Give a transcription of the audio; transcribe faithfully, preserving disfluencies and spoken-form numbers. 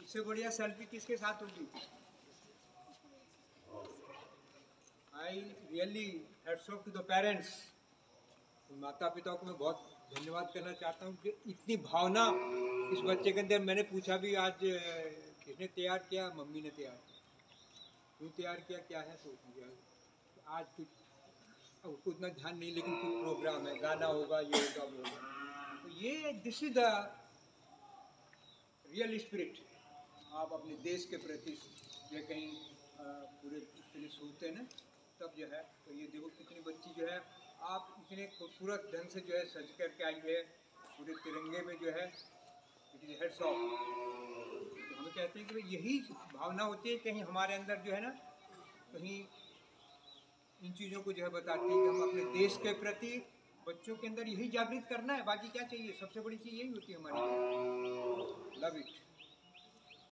इससे बढ़िया सेल्फी किसके साथ होगी? I really hats off to the parents. माता पिता को मैं बहुत धन्यवाद करना चाहता हूँ कि इतनी भावना इस बच्चे के अंदर। मैंने पूछा भी आज किसने तैयार किया? मम्मी ने तैयार किया। क्यों तैयार किया, क्या है? तो आज कुछ उसको उतना ध्यान नहीं, लेकिन कुछ प्रोग्राम है, गाना होगा, ये होगा, वो होगा। तो ये this is the real spirit. आप अपने देश के प्रति या कहीं पूरे इसके लिए सोचते हैं ना, तब जो है। तो ये देखो कितनी बच्ची जो है, आप इतने खूबसूरत ढंग से जो है सज करके आई है पूरे तिरंगे में जो है। It is heads off. तो हम कहते हैं कि भाई यही भावना होती है कहीं हमारे अंदर जो है ना, कहीं इन चीज़ों को जो है बताती है कि हम अपने देश के प्रति बच्चों के अंदर यही जागृत करना है। बाकी क्या चाहिए? सबसे बड़ी चीज़ यही होती है हमारी। Love it.